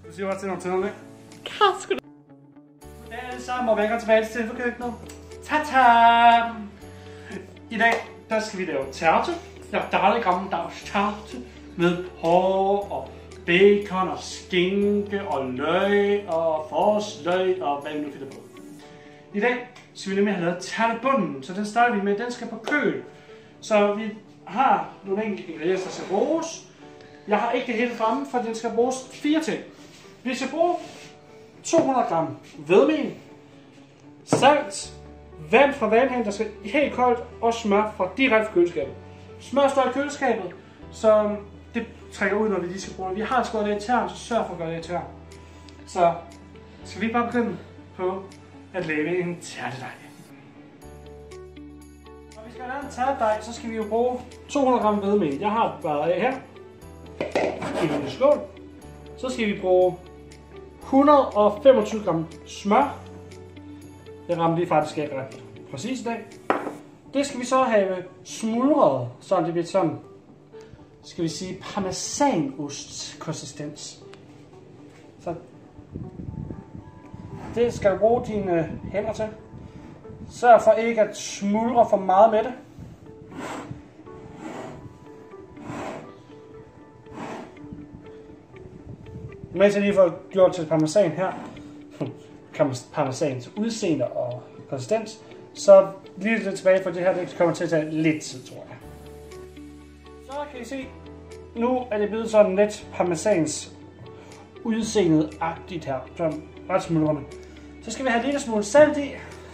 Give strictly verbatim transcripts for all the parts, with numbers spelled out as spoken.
Du siger bare til nogle tænder, ikke? Klar, sgu da. Ja, alle sammen, og velkommen tilbage til Tilfælkøkkenet. Ta-ta! I dag, der skal vi lave tærte. Ja, dejlig gammeldags tærte med porre og bacon og skinke og løg og forårsløg og hvad vi nu finder på. I dag skal vi nemlig have lavet tærtebunden, så den starter vi med. Den skal på køl. Så vi har nogle enkelte ingredienser, der skal bruges. Jeg har ikke det hele fremme, for den skal bruges fire ting. Vi skal bruge to hundrede gram hvedemel, salt, vand fra vandhanen, der skal helt koldt, og smør fra direkte fra køleskabet. Smør står i køleskabet, så det trækker ud, når vi lige skal bruge det. Vi har skåret det i tern, så sørg for at gøre det i tern. Så skal vi bare begynde på at lave en tærtedej. Når vi skal lave en tærtedej, så skal vi jo bruge to hundrede gram hvedemel. Jeg har bare af her i en skål. Så skal vi bruge et hundrede og femogtyve gram smør. Det rammer vi faktisk ikke ret præcis i dag. Det skal vi så have smuldret, så det bliver sådan, skal vi sige, parmesanost konsistens. Så det skal du bruge dine hænder til. Sørg for ikke at smuldre for meget med det. Mens jeg lige får gjort til parmesan her, parmesans udseende og konsistens, så lige lidt tilbage, for det her det kommer til at tage lidt tid, tror jeg. Så kan I se, nu er det blevet sådan lidt parmesans udseendet-agtigt her, sådan ret smuldrende. Så skal vi have en lille smule salt i.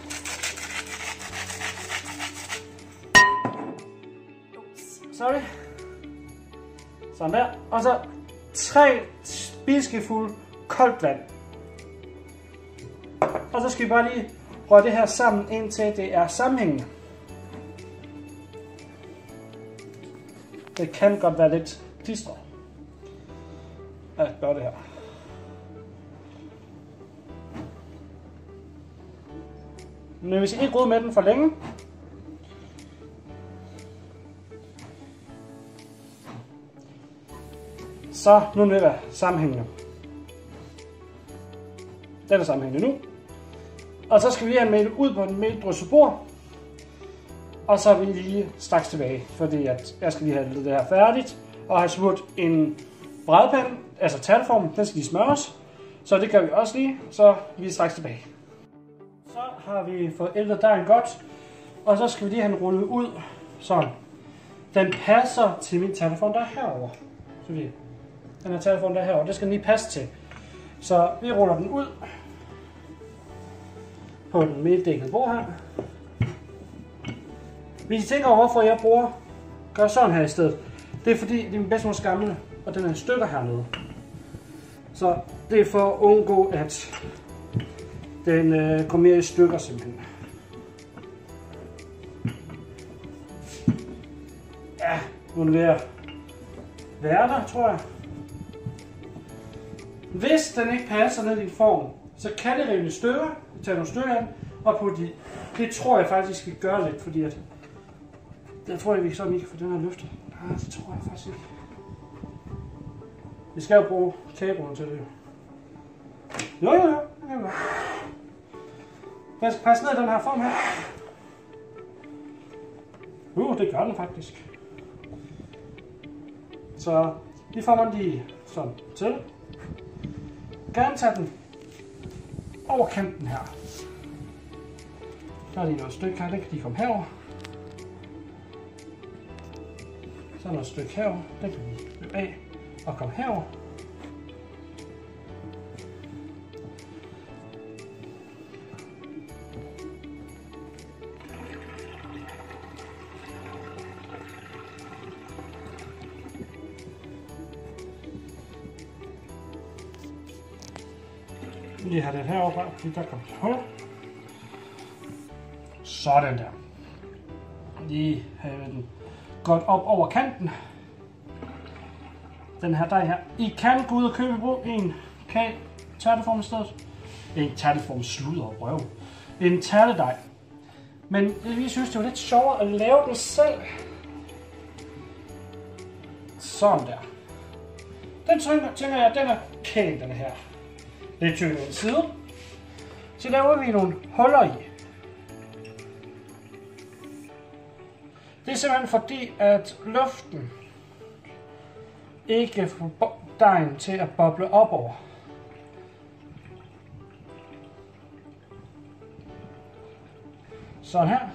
Sorry. Sådan der. Og så tre spiseskefulde koldt vand. Og så skal vi bare lige røre det her sammen, indtil det er sammenhængende. Det kan godt være lidt klistret at gøre det her. Men hvis I ikke rører med den for længe, så nu er det være sammenhængende. Den er sammenhængende nu. Og så skal vi have mel ud på en meldrysset bord. Og så er vi lige straks tilbage, fordi at jeg skal lige have det her færdigt. Og have smurt en brædepande, altså tærteformen, den skal lige smøres. Så det gør vi også lige, så vi er straks tilbage. Så har vi fået æltet dejen godt. Og så skal vi lige have den rullet ud, sådan. Den passer til min tærteform, der er herovre. Så vi, den her tærteform, der er herovre, det skal den lige passe til. Så vi ruller den ud på den meldækkede bord her. Hvis I tænker over, hvorfor jeg bruger gør sådan her i stedet, det er fordi, det er min bedstemors gamle, og den er i stykker hernede. Så det er for at undgå, at den øh, går mere i stykker simpelthen. Ja, nu er den ved at være der, tror jeg. Hvis den ikke passer ned i form, så kan det rive stykker. Vi tager nogle stykker af den, og på de. Det tror jeg faktisk, vi skal gøre lidt, fordi at jeg tror, at vi sådan ikke kan få den her løftet. Nej, det tror jeg faktisk ikke. Vi skal jo bruge kagerullen til det. Jo, jo, jo. Det kan vi godt. Den skal passe ned i den her form her. Uh, det gør den faktisk. Så vi får man lige sådan til. Gerne tage den over kanten her. Der er lige noget stykke her, det kan lige komme herover. Så er der et stykke herover, det kan vi løbe af og komme herover. Lige have det herovre, fordi der kommer et hul. Sådan der. Lige have den godt op over kanten. Den her dej her. I kan gå ud og købe på en kage tærteform i stedet. En tærteform sludder og røv. En tærtedej. Men vi synes, det var lidt sjovere at lave den selv. Sådan der. Den tænker, tænker jeg, den er pæn, den her. Lidt tykkere end side. Så laver vi nogle huller i. Det er simpelthen fordi, at luften ikke får dejen til at boble op over. Sådan her.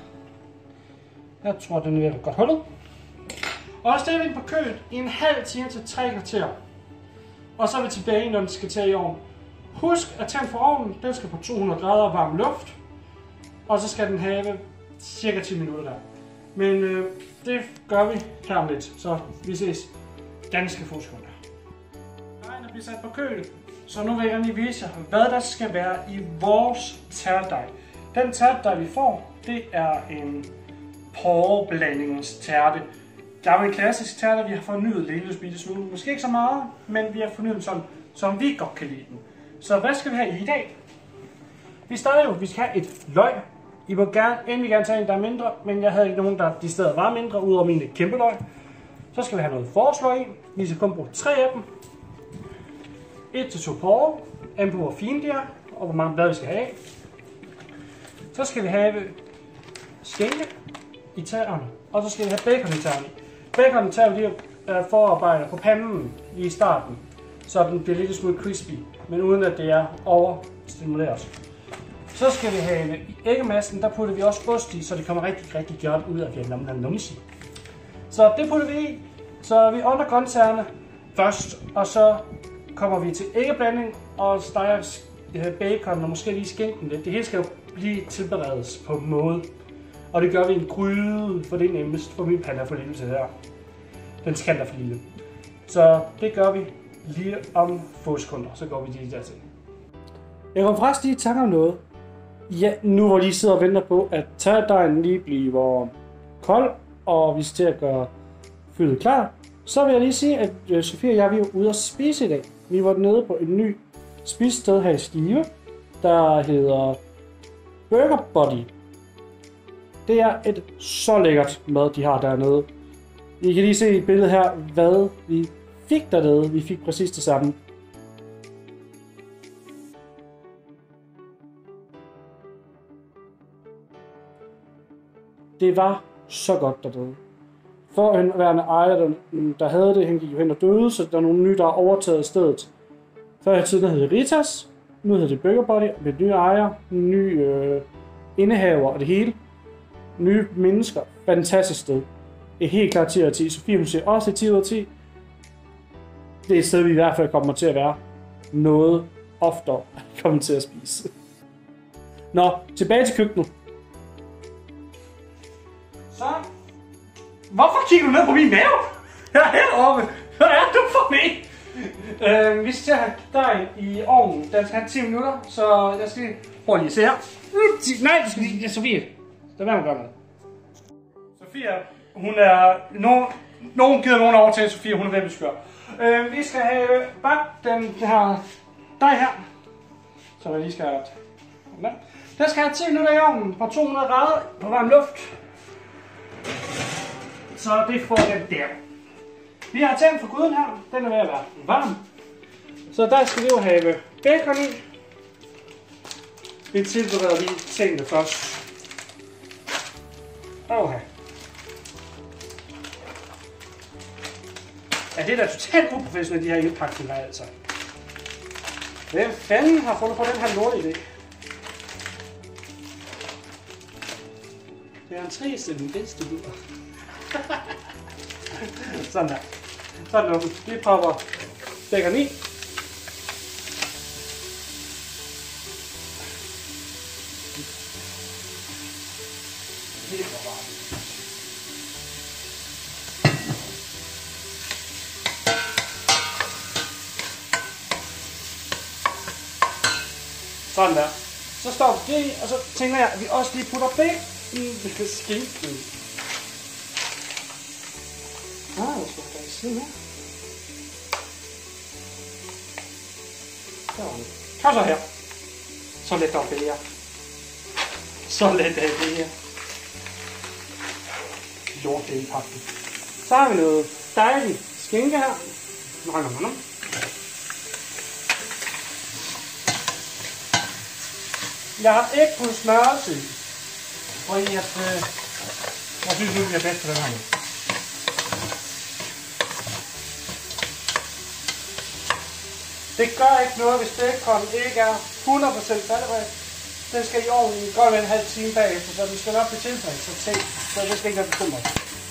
Jeg tror, den er ved at godt hullet. Og så stiller vi den på køl i en halv time til tre kvarter. Og så er vi tilbage, når den skal tage i ovnen. Husk at tænde for ovnen. Den skal på to hundrede grader varm luft. Og så skal den have cirka ti minutter der. Men øh, det gør vi her om lidt. Så vi ses ganske få sekunder. Dejen er blevet sat på køl. Så nu vil jeg gerne lige vise jer, hvad der skal være i vores tærtedej. Den tærtedej vi får, det er en porreblandingstærte. Der er en klassisk tærte, vi har fornyet en lille bitte smule. Måske ikke så meget, men vi har fornyet den sådan, som vi godt kan lide den. Så hvad skal vi have i i dag? Vi starter jo, vi skal have et løg. I må gerne, endelig gerne tage en, der er mindre, men jeg havde ikke nogen, der de steder var mindre, udover mine kæmpe løg. Så skal vi have noget forårsløg i. Vi skal kun bruge tre af dem. Et til to porre, an på hvor fine de er, og hvor mange blade vi skal have. Så skal vi have skinke i tæerne, og så skal vi have bacon i tæerne. Bacon tager vi de her forarbejder på panden lige i starten, så den bliver lidt smule crispy, men uden at det er overstimuleret. Så skal vi have i æggemassen, der putter vi også ost i, så det kommer rigtig, rigtig godt ud af den numsi. Så det putter vi i, så vi ånder grøntsagerne først, og så kommer vi til æggeblanding og steger bacon og måske lige skinken lidt. Det hele skal jo blive tilberedes på en måde. Og det gør vi i en gryde, for det er nemmest, for min pande er for lille til det her. Den skal der for lille. Så det gør vi lige om få sekunder, så går vi lige dertil. Jeg kommer faktisk lige i tanke om noget. Ja, nu hvor de sidder og venter på, at tærtedejen lige bliver kold, og vi skal til at gøre fyldet klar, så vil jeg lige sige, at Sofie og jeg vi er ude at spise i dag. Vi var nede på et ny spisested her i Skive, der hedder Burger Body. Det er et så lækkert mad, de har dernede. I kan lige se i billedet her, hvad vi fik dernede. Vi fik præcis det samme. Det var så godt dernede. For en værende ejer, der, der havde det, han gik jo hen og døde, så der er nogle nye, der har overtaget stedet. Før i tiden hed det Ritas, nu hedder det Burger Body, med nye ejer, nye øh, indehaver og det hele. Nye mennesker. Fantastisk sted. Et helt klart ti ud af ti. Sofie hun siger også et ti ud af ti. Det er et sted, vi i hvert fald kommer til at være noget oftere kommer til at spise. Nå, tilbage til køkkenet. Så. Hvorfor kigger du ned på min mave? Jeg er heroppe. Hvad er du for mig? Øh, vi skal have dejen i ovnen. Den skal have ti minutter, så jeg skal prøve lige at se her. Nej, du skal lige... Sofie. Lad være med at gøre noget. Sofia, hun er... Nogen, nogen gider nogen over til Sofia, hun er ved at skøre. Øh, vi skal have bagt den her dej her. Så jeg lige skal have... Den skal have ti minutter i ovnen på to hundrede grader på varm luft. Så det får den der. Vi har tændt for gryden her. Den er ved at være varm. Så der skal vi jo have bacon i. Vi tilbereder lige tingene først. Okay. Ja, det er da totalt uprofessionelt, de her indpakninger, altså. Hvem fanden har fundet på den her lorte idé? Det er en triste, den bedste bidder. Sådan der. Sådan der. Vi popper bacon i. Sådan der. Så står det i, og så tænker jeg, at vi også lige putter bacon i skinken. Ah, jeg skal faktisk siden her. Kom så her. Så let op det her. Så let er det her. Lort det i pakken. Så har vi noget dejligt skinke her. Nå, nå, nå. Jeg har ikke puttet smørelse i. Fordi at, øh, jeg synes, det bliver bedst på den her måde. Det gør ikke noget, hvis bacon ikke er hundrede procent færdigredt. Den skal i ovnen godt være en halv time bagefter, så den skal nok blive tilfældet så tæt. Så det skal ikke være bekymret.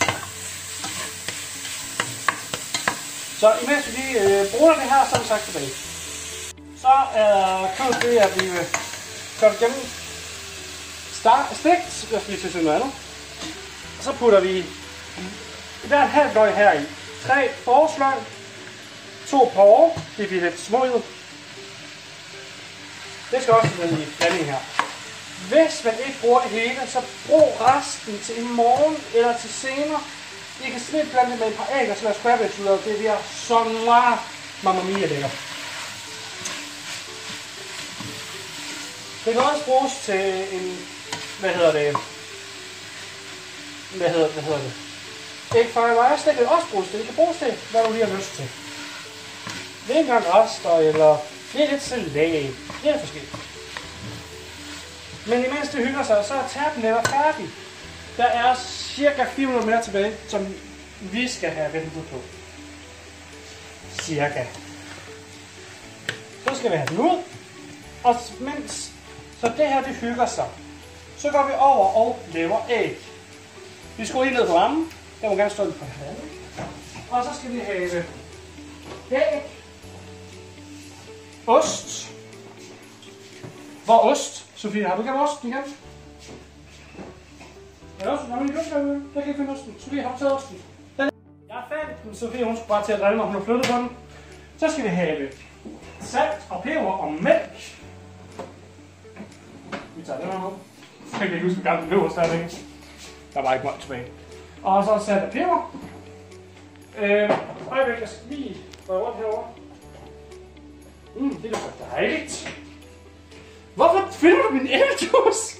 Så imens vi øh, bruger det her, så er vi sagt tilbage. Så er kødet det, at vi vil gøre det gennem stegt. Jeg skal lige til noget andet. Og så putter vi der er et halvt løg her i. Tre forårsløg. To porre. Det bliver lidt smået. Det skal også være i blandingen her. Hvis man ikke bruger det hele, så brug resten til i morgen eller til senere. I kan smidt blande det med et par æg og så lade squarebits ud af. Det bliver så meget mamma mia lækker. Det kan også bruges til en, hvad hedder det, hvad hedder, hvad hedder det, æg fried rice, det kan også bruges til. Det kan bruges til, hvad du lige har lyst til. Det er engang rester, eller det er lidt salat, det er forskelligt. Men imens det hygger sig, så er tappen netop færdig. Der er cirka fire minutter mere tilbage, som vi skal have ventet på. Cirka. Så skal vi have den ud. Og mens så det her det hygger sig, så går vi over og laver æg. Vi skruer lige ned på varmen. Jeg må gerne stå lidt på halvanden. Og så skal vi have æg. Ost. Hvor ost? Sofie, har du ikke osten igen? Ja, også. Nå, men jeg kan ikke finde osten. Sofie, har du taget osten? Den. Jeg er færdig. Sofie, hun skulle bare til at drille mig, hun har flyttet på den. Så skal vi have salt og peber og mælk. Vi tager den her med. Så kan jeg ikke huske, hvor gammel det var stadigvæk. Der var ikke meget tilbage. Og så salt og peber. Øh, øjeblik, jeg skal lige røre rundt herovre. Mm, det er så dejligt. Hvorfor finder du min æblejuice?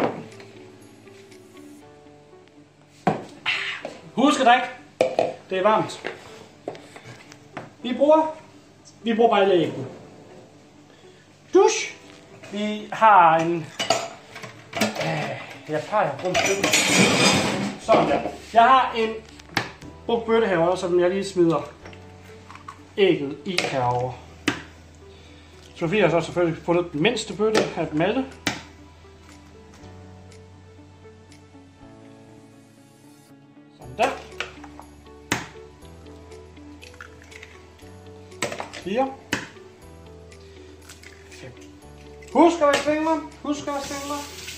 Husk at drikke. Det er varmt. Vi bruger, vi bruger bare ægget. Dusch. Vi har en, øh, jeg plejer at bruge en sådan der. Jeg har en brugt bøtte herovre, som jeg lige smider ægget i herovre. Sofie har så selvfølgelig fundet den mindste bøtte af dem alle. Sådan der. Fire. Fem. Husk at være fingre. Husk at være fingre.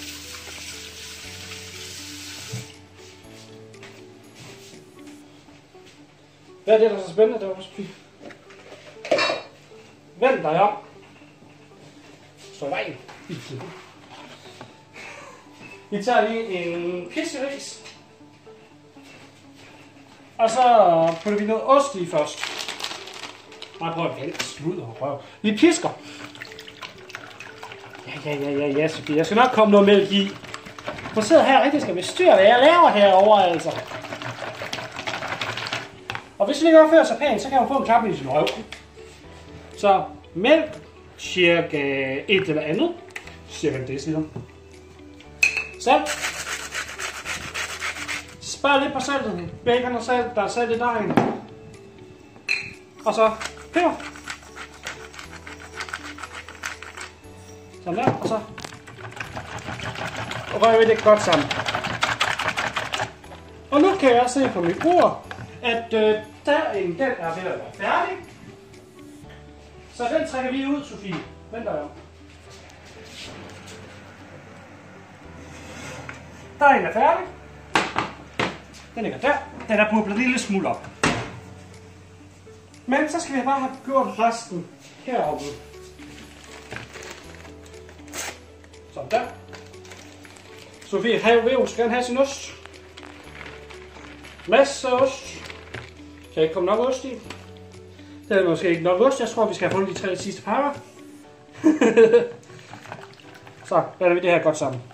Hvad er det, der er så spændende derovre, Sofie? Vend dig om. Så vejen. Vi tager lige en pisseris. Og så putter vi noget ost i først. Nej, prøv at vente. Slud og røv. Vi pisker. Ja, ja, ja, ja, ja, Sofie. Jeg skal nok komme noget mælk i. Du sidder her rigtig skal bestyre, hvad jeg laver herovre, altså. Og hvis vi ikke opfører sig pænt, så kan man få en klap i sin røv. Så mælk, cirka et eller andet. Cirka en deciliter. Salt. Spar lidt på saltet. Bacon og salt, der er salt i dejen. Og så peber. Sådan der, og så rører vi det godt sammen. Og nu kan jeg se på mit bord, at øh, der en, den er ved at være færdig. Så den trækker vi ud, Sofie. Vent dig om. Der er en er færdig. Den ligger der. Den er bubblet en lille smule op. Men så skal vi bare have gjort resten heroppe. Sådan der. Sofie, vil hun gerne have sin ost. Masser af ost. Kan ikke komme nok ost i? Det er måske ikke nok ost. Jeg tror, vi skal have fundet de tre sidste pakker. Så lader vi det her godt sammen.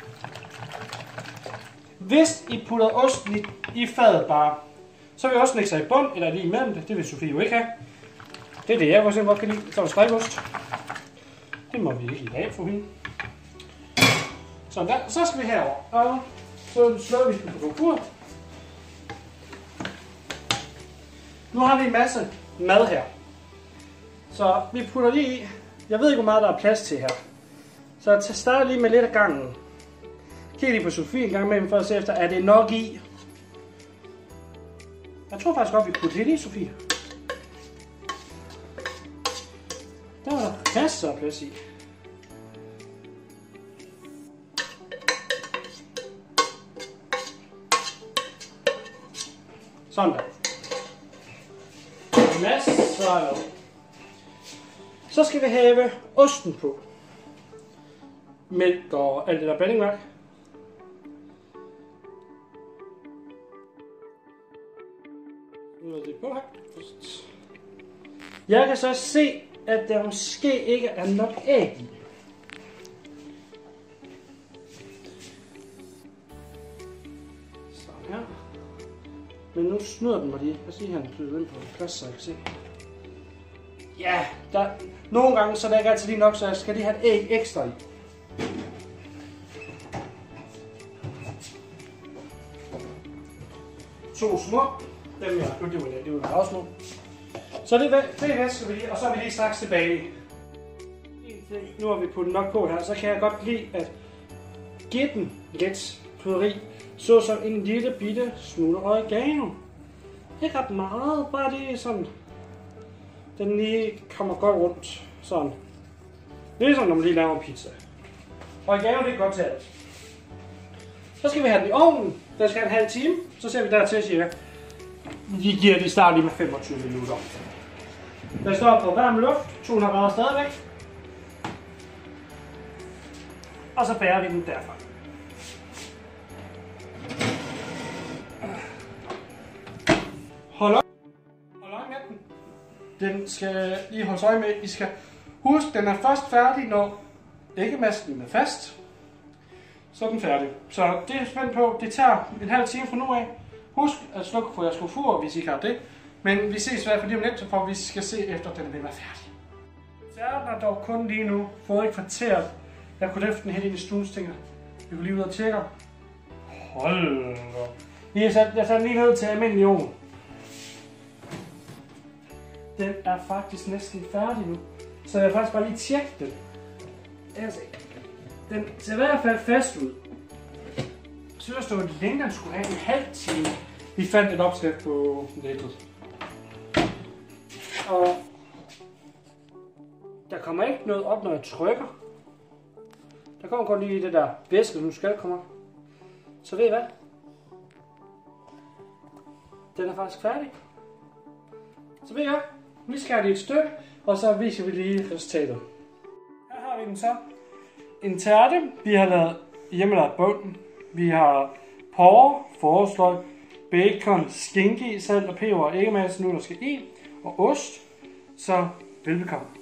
Hvis I putter osten i, i fadet bare, så vil osten lægge sig i bund, eller lige imellem det. Det vil Sofie jo ikke have. Det er det, jeg godt kan lide. Så er der strækost. Det må vi ikke i dag få hende. Sådan der. Så skal vi herover. Og så slår vi på komfuret. Nu har vi en masse mad her. Så vi putter lige i. Jeg ved ikke, hvor meget der er plads til her. Så jeg starter lige med lidt af gangen. Kig lige på Sofie en gang imellem for at se efter, er det nok i? Jeg tror faktisk godt, vi putter lidt i, Sofie. Der var der masser af plads i. Sådan der. Masser af mad. Så skal vi have osten på. Mælk og alt det der blandingværk. Nu er det på her. Jeg kan så se, at der måske ikke er nok æg i. Sådan her. Men nu snyder den mig lige. Jeg siger, at han flytter ind på plads, så jeg kan se. Ja, der, nogle gange så er der ikke altid lige nok, så jeg skal lige have et æg ekstra i. To små. Dem jeg, det var det, det var også små. Så det, det vasker vi lige, og så er vi lige straks tilbage. Nu har vi puttet nok på her, så kan jeg godt lide at give den lidt krydderi, så som en lille bitte smule oregano. Ikke ret meget, bare det sådan, den lige kommer godt rundt, sådan. Ligesom når man lige laver en pizza. Oregano, det er godt til alt. Så skal vi have den i ovnen, der skal have en halv time, så ser vi der til cirka. Vi giver det start lige med femogtyve minutter. Der står på varm luft, to hundrede grader stadigvæk. Og så bærer vi den derfra. Hold op. Hold øje med den. Den skal lige holde øje med. I skal huske, den er først færdig, når æggemasken er fast. Så er den færdig. Så det er spændt på. Det tager en halv time fra nu af. Husk at slukke for jeres komfur, hvis I ikke har det. Men vi ses i hvert fald lige om lidt, for vi skal se efter, at den vil være færdig. Desserten er dog kun lige nu fået et kvarter. Jeg kunne løfte den helt ind i stuen, tænker vi kunne lige ud og tjekke. Hold da. Jeg satte den lige ned til almindelig ovn. Den er faktisk næsten færdig nu. Så jeg faktisk bare lige tjekke den. Altså, den ser i hvert fald fast ud. Jeg synes, det var længe, den skulle have en halv time. Vi fandt et opskrift på nettet. Og der kommer ikke noget op, når jeg trykker. Der kommer kun lige det der væske, nu skal komme op. Så ved I hvad? Den er faktisk færdig. Så ved I hvad? Vi skærer det et stykke, og så viser vi lige resultatet. Her har vi den så. En tærte, vi har lavet hjemmelavet bunden. Vi har porre, forårsløg, bacon, skinke, salt og peber og æggemasse, nu der skal i, og ost. Så velbekomme.